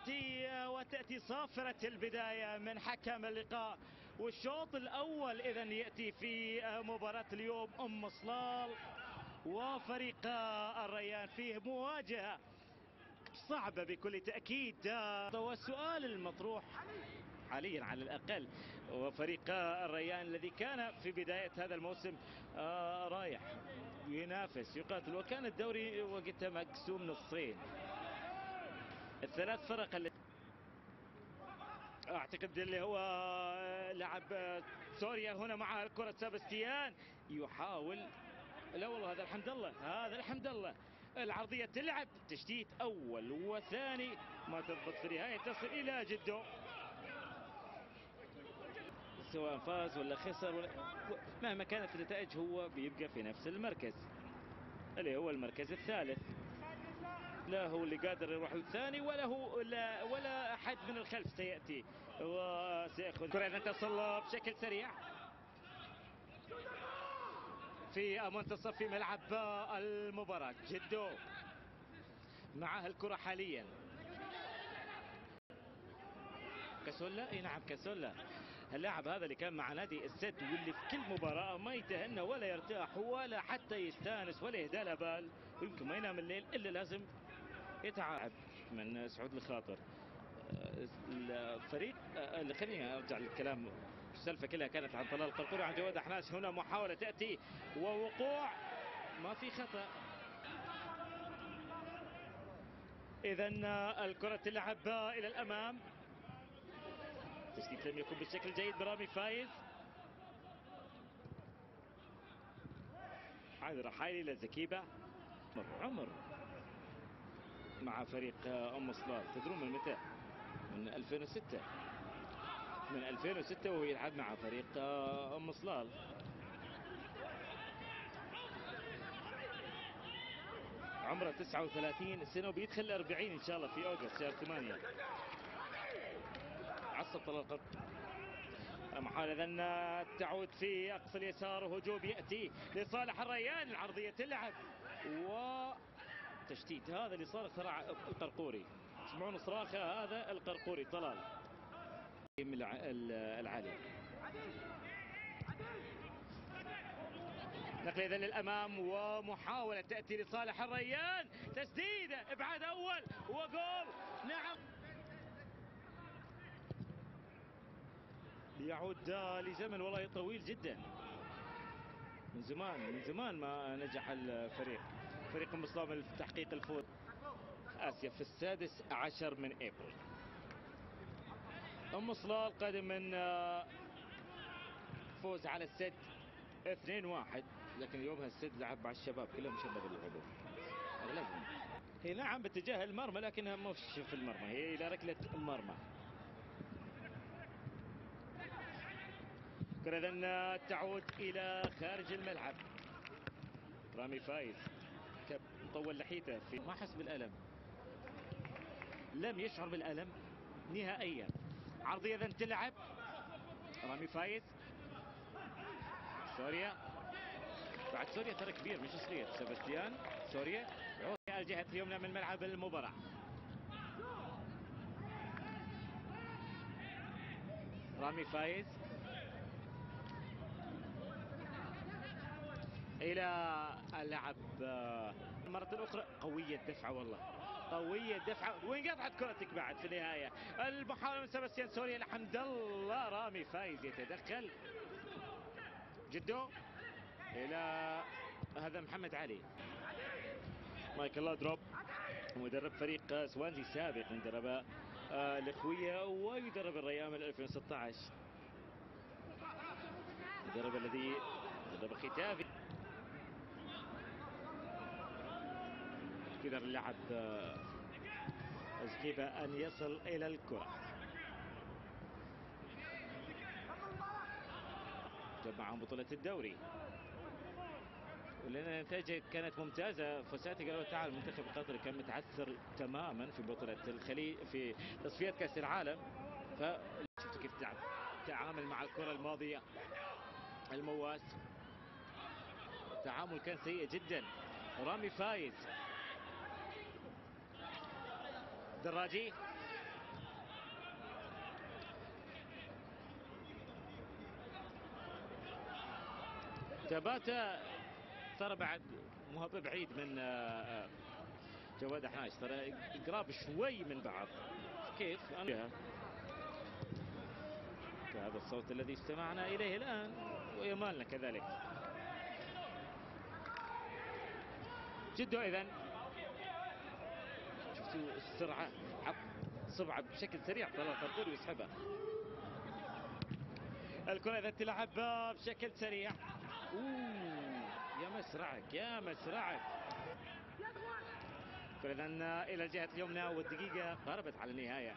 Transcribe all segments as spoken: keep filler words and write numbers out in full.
تأتي وتأتي صافرة البداية من حكم اللقاء. والشوط الأول إذا يأتي في مباراة اليوم أم صلال وفريق الريان، فيه مواجهة صعبة بكل تأكيد. والسؤال المطروح حاليا على الأقل وفريق الريان الذي كان في بداية هذا الموسم آه رايح ينافس يقاتل، وكان الدوري وقتها مقسوم نصين. الثلاث فرق اللي اعتقد اللي هو لعب سوريا هنا مع كرة سباستيان يحاول، لا والله هذا الحمد لله هذا الحمد لله العرضية تلعب تشتيت أول وثاني ما تضبط في النهاية تصل إلى جدو، سواء فاز ولا خسر ولا مهما كانت النتائج هو بيبقى في نفس المركز اللي هو المركز الثالث. لا هو اللي قادر يروح الثاني ولا هو لا ولا أحد من الخلف سيأتي وسيأخذ كرة تصل بشكل سريع في منتصف في ملعب المباراة. جدو معاه الكرة حاليا. كاسولا، اي نعم كاسولا اللاعب هذا اللي كان مع نادي السد واللي في كل مباراة ما يتهنى ولا يرتاح ولا حتى يستانس ولا يهدى له بال ويمكن ما ينام الليل الا لازم يتعب. من سعود الخاطر الفريق اللي خليني ارجع للكلام، السالفه كلها كانت عن طلال القرقوري عن جواد احناس. هنا محاوله تاتي ووقوع ما في خطا. اذا الكره تلعب الى الامام، تسديد لم يكن بالشكل الجيد برامي فايز. عاد رحايلي الى زكيبه. عمر مع فريق ام صلال، تدرون من متى؟ من ألفين وستة، من ألفين وستة وهو يلعب مع فريق ام صلال. عمره تسعة وثلاثين سنه وبيدخل أربعين ان شاء الله في اوغست شهر ثمانية. عصب طلال محاولة أن تعود في أقصى اليسار وهجوم يأتي لصالح الريان. العرضية تلعب وتشتيت، هذا اللي صار صراع القرقوري. تسمعون صراخه هذا القرقوري طلال من العالي. نقل إذا للأمام ومحاولة تأتي لصالح الريان، تسديدة إبعاد أول وجول. نعم يعود لزمن والله طويل جدا، من زمان من زمان ما نجح الفريق فريق ام صلال في تحقيق الفوز اسيا في السادس عشر من ابريل. ام صلال قادم من فوز على السد اثنين واحد، لكن اليوم السد لعب مع الشباب كلهم شباب اللي لعبوا اغلبهم. هي نعم باتجاه المرمى لكنها مش في المرمى، هي الى ركله المرمى. كرة إذن تعود إلى خارج الملعب. رامي فايز طول لحيته في ما حس بالألم، لم يشعر بالألم نهائيا. عرضية إذن تلعب رامي فايز. سوريا بعد سوريا ترى كبير مش صغير. سباستيان سوريا يعود الجهة اليمنى من ملعب المباراة. رامي فايز الى اللعب مرة اخرى. قوية الدفعة والله قوية الدفعة وانقطعت كرتك بعد في النهاية. المحاولة من سباستيان سوريا الحمد لله. رامي فايز يتدخل. جدو الى هذا محمد علي. مايكل لادروب مدرب فريق سوانزي سابق، درب الاخوية ويدرب الريان من ألفين وستة عشر. المدرب الذي درب ختافي. قدر اللاعب زكيبة أن يصل إلى الكرة. جاب معهم بطولة الدوري ولأن النتائج كانت ممتازة. فوساتي قالوا تعال المنتخب القطري كان متعثر تماما في بطولة الخليج في تصفيات كأس العالم، فشفتوا كيف تعامل مع الكرة الماضية. المواس التعامل كان سيء جدا. رامي فايز. دراجي تباتا ترى بعد مو بعيد من جواد حناش، ترى قراب شوي من بعض. كيف أنا هذا الصوت الذي استمعنا إليه الآن ويمالنا كذلك. جدوا إذن شفتوا السرعة، حط صبعه بشكل سريع طلع الخطير ويسحبها. الكرة إذا تلعب بشكل سريع. أوه يا مسرعك يا مسرعك. إذا إلى الجهة اليمنى والدقيقة قربت على النهاية.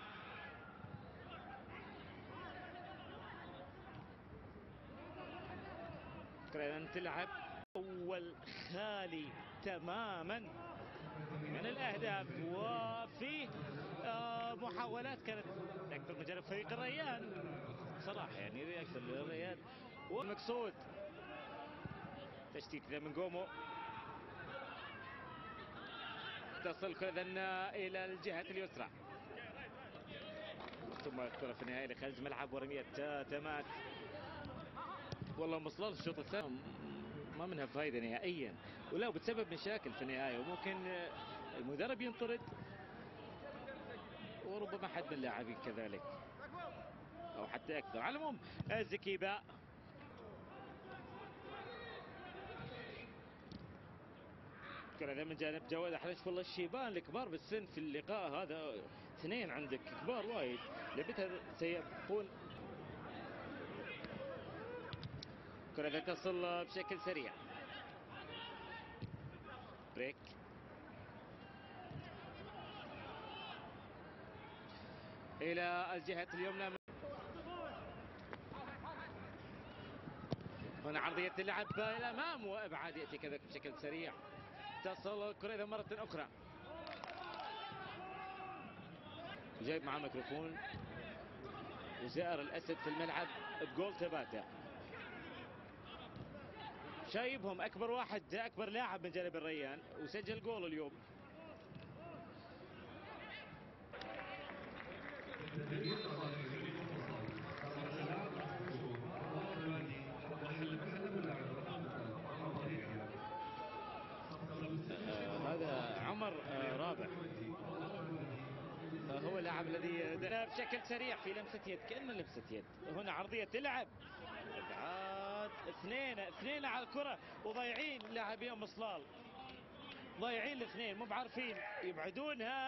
إذا تلعب أول خالي تماما من الأهداف، وفيه محاولات كانت أكثر من جانب فريق الريان صراحة، يعني أكثر من الريان. والمقصود تشتيت من جومو، تصل كذا إلى الجهة اليسرى، ثم الكرة في النهاية لخارج ملعب ورمية تماس. والله مصلال الشوط الثاني ما منها فايدة نهائيا، ولو بتسبب مشاكل في النهاية، وممكن المدرب ينطرد وربما حد من اللاعبين كذلك او حتى اكثر. على العموم زكيبا كذا من جانب جواد حناش. والله الشيبان الكبار بالسن في اللقاء هذا، اثنين عندك كبار وايد، لبتها سيبقون. كرة تصل بشكل سريع، بريك إلى الجهة اليمنى. هنا عرضية اللعب إلى الأمام وإبعاد يأتي كذلك بشكل سريع. تصل الكرة إذا مرة أخرى. جايب معاه ميكروفون وزائر الأسد في الملعب بجول تباتا، شايبهم أكبر واحد أكبر لاعب من جانب الريان وسجل جول اليوم. آه هذا عمر آه رابع، آه هو اللاعب الذي بشكل سريع في لمسة يد، كأنه لمسة يد. هنا عرضية تلعب ابعاد، اثنين اثنين على الكرة وضايعين لاعبين مصلال، ضايعين الاثنين مو بعارفين يبعدونها.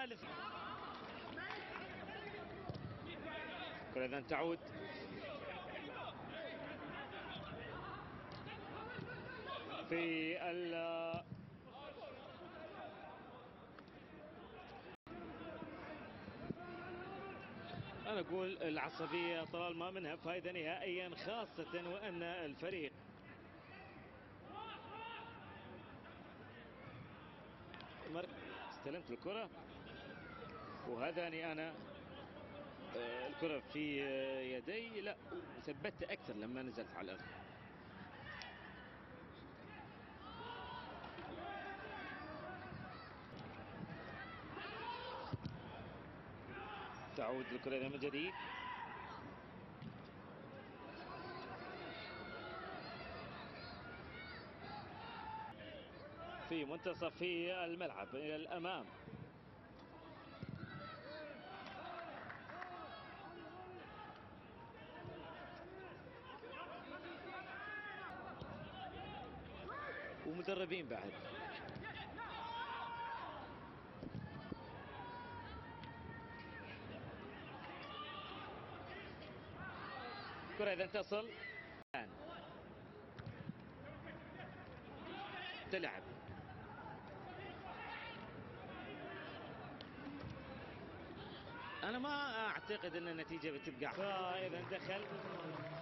إذا تعود في ال أنا أقول العصبية طلال ما منها فائدة نهائيا، خاصة وأن الفريق استلمت الكرة وهذاني أنا الكرة في يدي، لا ثبتت أكثر لما نزلت على الأرض. تعود الكرة من جديد في منتصف في الملعب إلى الأمام. ومدربين بعد. كرة إذا تصل تلعب، أنا ما أعتقد أن النتيجة بتبقى. فإذا دخل